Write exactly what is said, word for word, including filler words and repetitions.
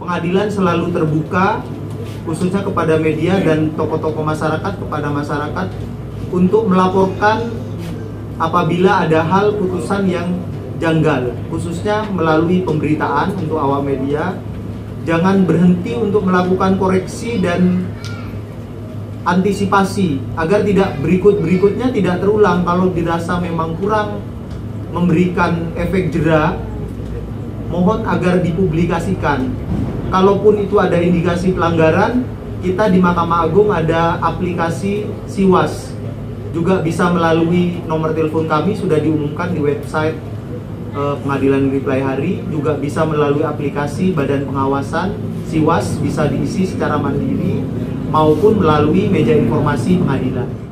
pengadilan selalu terbuka, khususnya kepada media dan tokoh-tokoh masyarakat, kepada masyarakat untuk melaporkan apabila ada hal putusan yang janggal, khususnya melalui pemberitaan untuk awak media. Jangan berhenti untuk melakukan koreksi dan antisipasi agar tidak berikut-berikutnya tidak terulang. Kalau dirasa memang kurang memberikan efek jera, mohon agar dipublikasikan. Kalaupun itu ada indikasi pelanggaran, kita di Mahkamah Agung ada aplikasi Siwas. Juga bisa melalui nomor telepon kami, sudah diumumkan di website eh, Pengadilan Negeri Pelaihari. Juga bisa melalui aplikasi Badan Pengawasan Siwas, bisa diisi secara mandiri maupun melalui meja informasi pengadilan.